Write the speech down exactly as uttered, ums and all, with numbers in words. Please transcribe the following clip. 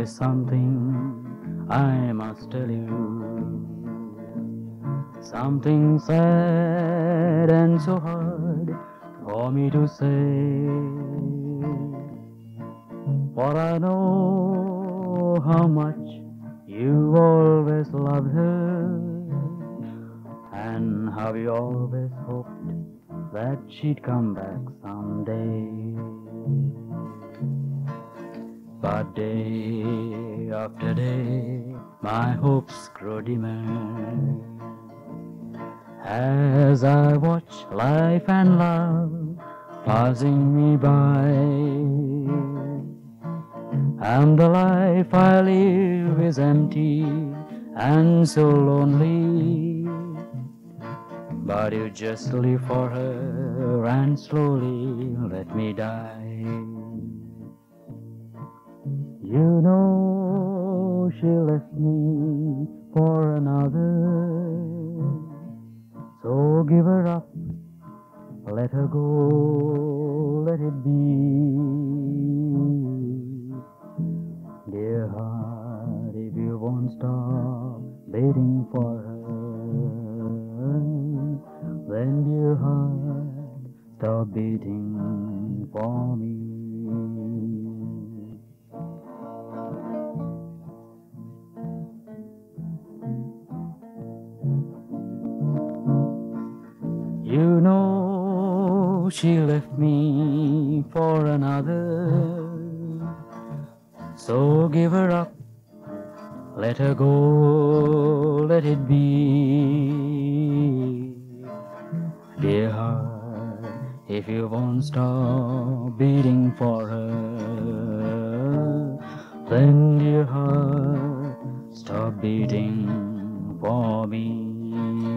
is something I must tell you. Something sad and so hard for me to say. For I know how much you always loved her, and how you always hoped that she'd come back someday. But day after day, my hopes grow dimmer, as I watch life and love passing me by. And the life I live is empty and so lonely. But you just live for her and slowly let me die. You know she left me for another, so give her up, let her go, let it be. Dear heart, if you won't stop waiting for her, then dear heart, stop beating for me. You know she left me for another, so give her up, let her go, let it be. Dear heart, if you won't stop beating for her, then dear heart, stop beating for me.